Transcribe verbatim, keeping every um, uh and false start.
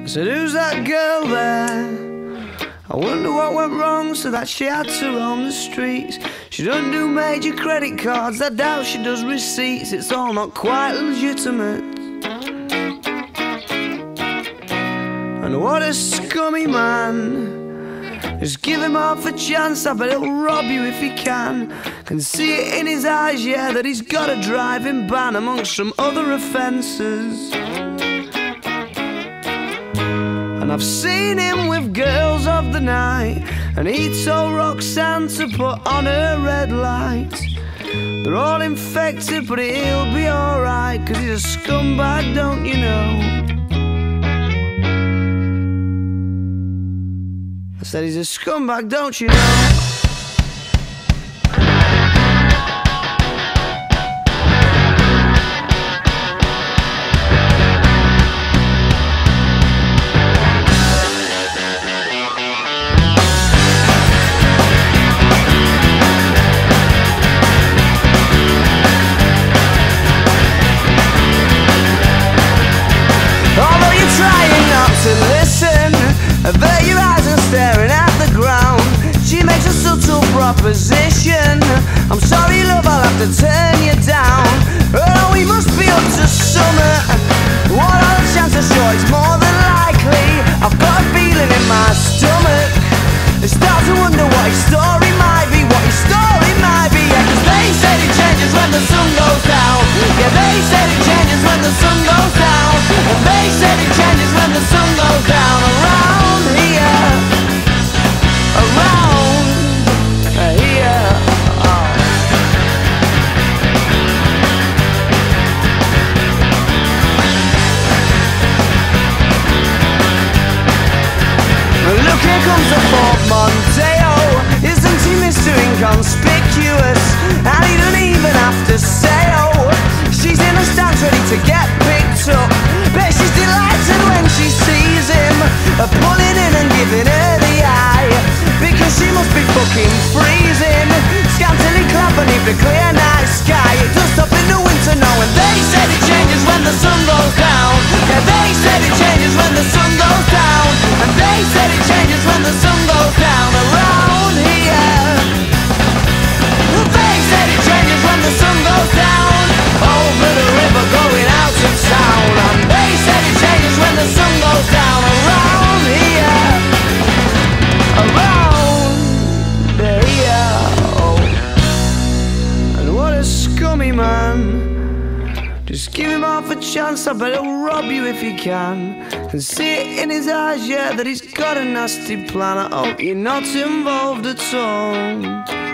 I said, who's that girl there? I wonder what went wrong so that she had to roam the streets. She doesn't do major credit cards, I doubt she does receipts. It's all not quite legitimate. And what a scummy man. Just give him half a chance, I bet he'll rob you if he can. Can see it in his eyes, yeah, that he's got a driving ban amongst some other offences. And I've seen him with girls of the night, and he told Roxanne to put on her red light. They're all infected, but he'll be alright, 'cause he's a scumbag, don't you know? I said he's a scumbag, don't you know? I bet your eyes are staring at the ground. She makes a subtle proposition. I'm sorry, love, I'll have to turn you down. Oh, we must be up to summer. What are the chances? Sure, it's more than likely. I've got a feeling in my stomach. I start to wonder what his story might be. What his story might be. Yeah, 'cause they said it changes when the sun goes down. Yeah, they said it changes when the sun goes down. And they said it changes when the sun goes down. Around here, around here. Oh. Look, here comes a Ford Mondeo. Isn't he Mister Inconspicuous? And he don't even have to say oh. She's in the stands ready to get picked up. Bet she's delighted when she sees him, uh, pulling in and giving her the eye, because she must be fucking freezing, scantily clad beneath the clear night sky. It does stop in the winter now, and they said it changes when the sun goes down. Yeah, they said it changes when the sun goes down. And they said it changes when the sun goes down. Around here, they said it changes when the sun goes down. Over the river going out to town. And they said it changes when the sun goes down. Around here, around here. Oh. And what a scummy man. Just give him half a chance, I bet he'll rob you if he can. Can see it in his eyes, yeah, that he's got a nasty plan. I hope you're not involved at all.